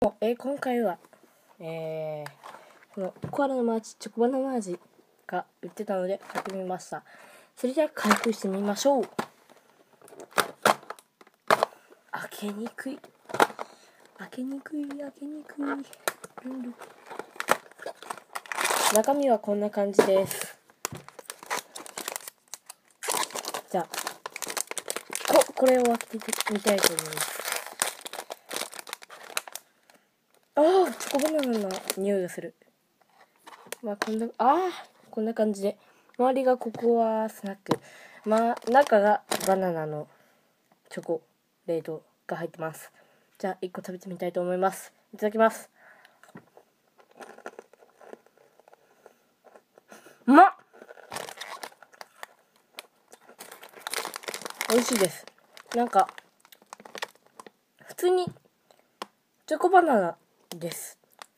今回は、このコアラのマーチ、チョコバナナ味が売ってたので買ってみました。それでは開封してみましょう。開けにくい。中身はこんな感じです。じゃあ、これを開けてみたいと思います。チョコバナナの匂いがする。こんな感じで、周りがココアスナック、中がバナナのチョコレートが入ってます。じゃあ1個食べてみたいと思います。いただきます。うまっ。美味しいです。なんか普通にチョコバナナです。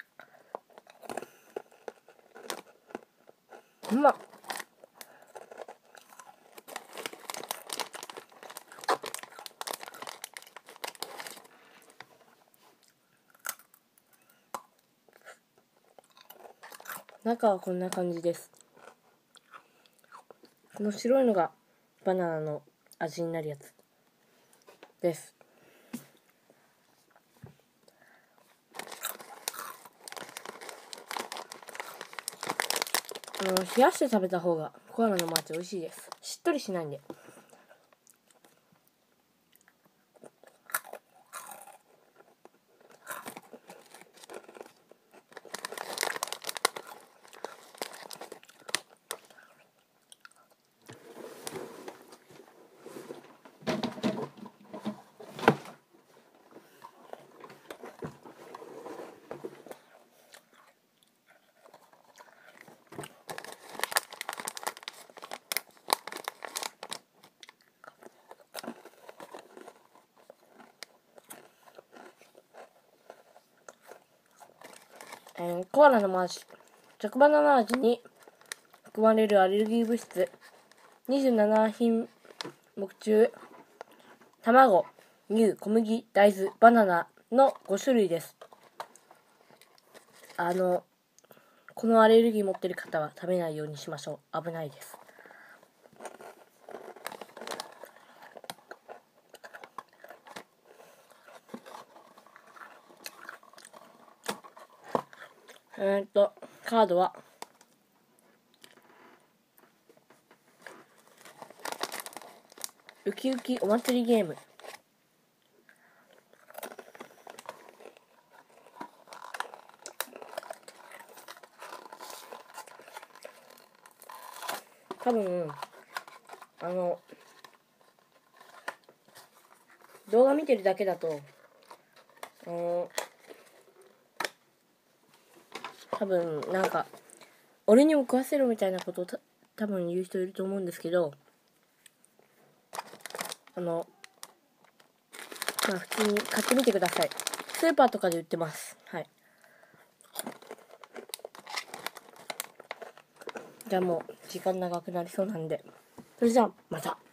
うまっ。中はこんな感じです。この白いのがバナナの味になるやつです。冷やして食べた方がコアラのマーチ美味しいです。しっとりしないんで。コアラのマーチ、チョコバナナ味に含まれるアレルギー物質27品目中、卵、乳、小麦、大豆、バナナの5種類です。このアレルギー持ってる方は食べないようにしましょう。危ないです。カードはウキウキお祭りゲーム。多分動画見てるだけだと多分なんか俺にも食わせろみたいなことを多分言う人いると思うんですけど、普通に買ってみてください。スーパーとかで売ってます。はい。じゃあもう時間長くなりそうなんで、それじゃあまた。